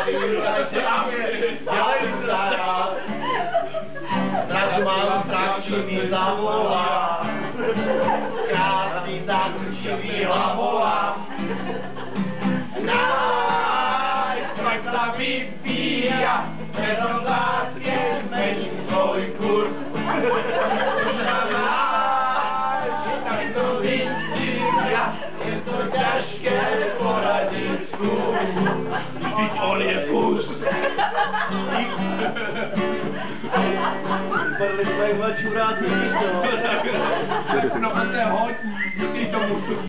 Tak mám strach, že mi zavolá. Krásný zakrčivý hlavolám. Najprv sa vypíja, preto záske zmení svoj kurz. Tak to vidím ja, je to ťažké poradiť skús. Byť on je kus. Podle svojich mačurátů, víš to? No a to je hodně, ty tomu